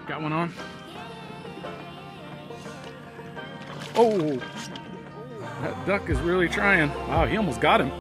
Got one on. Oh, that duck is really trying. Wow, he almost got him.